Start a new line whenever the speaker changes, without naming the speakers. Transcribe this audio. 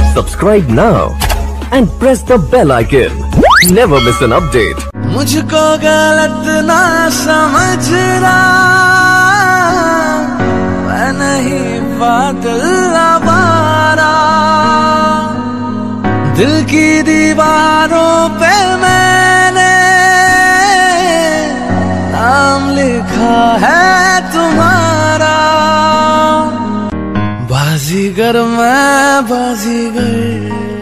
Subscribe now and press the bell icon. Never miss an update.
मुझको गलत ना समझना, मैं नहीं बादल आवारा। दिल की दीवारों पे मैंने नाम लिखा है तुम्हारा। बाजीगर मैं बाजीगर,